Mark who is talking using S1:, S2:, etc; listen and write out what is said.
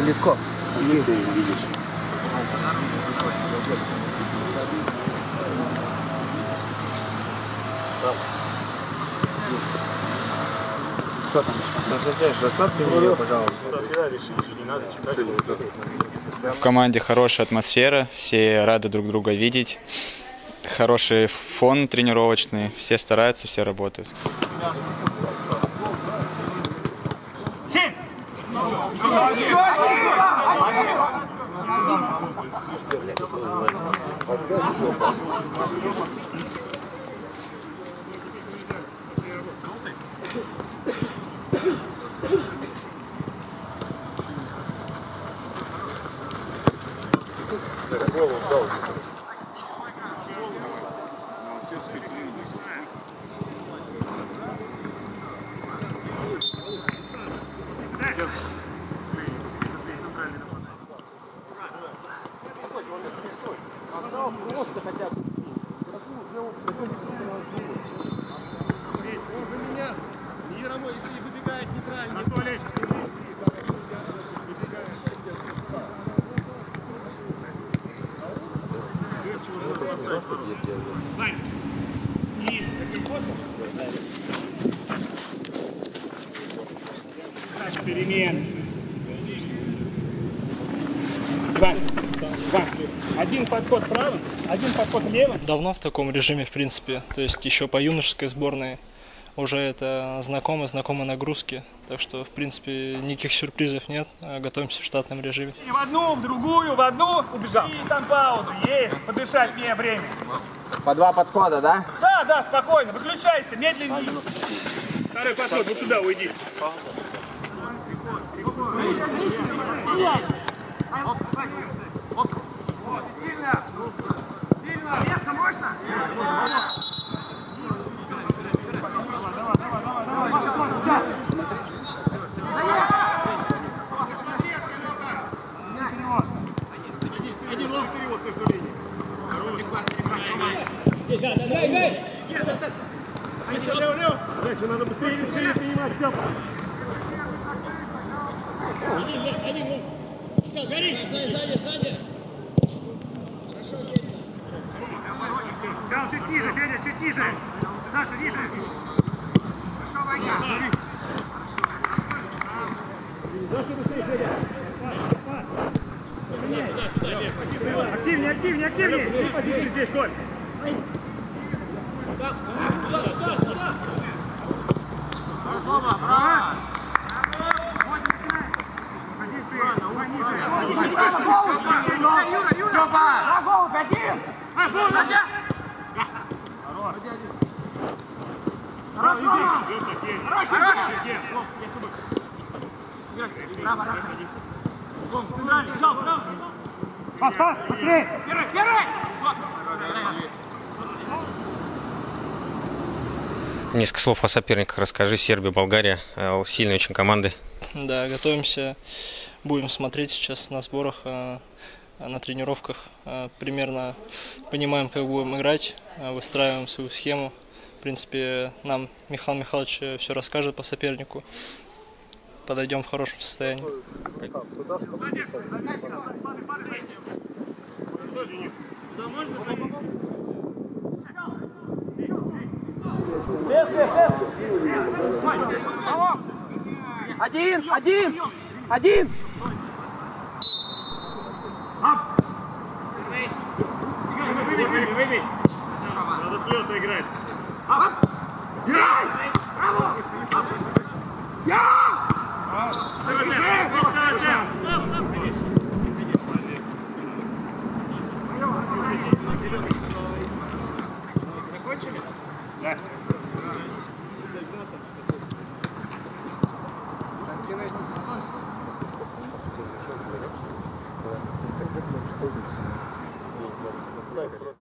S1: Легко.
S2: Где ты видишь?
S1: Кто там?
S2: Назначаешь, расслабьте меня, пожалуйста.
S3: В команде хорошая атмосфера, все рады друг друга видеть. Хороший фон тренировочный, все стараются, все работают.
S4: Если выбегает нейтральный,
S5: перемен. Вань, один подход правым, один подход левым.
S6: Давно в таком режиме, в принципе, то есть еще по юношеской сборной уже это знакомые нагрузки, так что, в принципе, никаких сюрпризов нет, готовимся в штатном режиме.
S5: В одну, в другую, в одну, убежал. И там пауза, есть, подышать мне время.
S1: По два подхода, да?
S5: Да, спокойно, выключайся, медленнее. Второй подход, вот туда уйди.
S4: сильно! Сильно! Резко, мощно!
S5: Один лоб перевод между линией. Дальше надо быстрее решение принимать, Степа. Один лоб. Все, гори! Сзади! Хорошо, видно. Взял чуть ниже, Федя, чуть ниже. Саша, ниже. Хорошо, Ваня. Саша, быстрее, Федя. Активнее. Здесь, Коль. Пас, быстрее! Первый!
S7: Несколько слов о соперниках расскажи. Сербия, Болгария, сильные очень команды.
S6: Да, готовимся, будем смотреть сейчас на сборах, на тренировках, примерно понимаем, как будем играть, выстраиваем свою схему. В принципе, нам Михаил Михайлович все расскажет по сопернику. Подойдем в хорошем состоянии.
S1: Один!
S5: Выбей! Надо с лёта играть. Закончили? Да.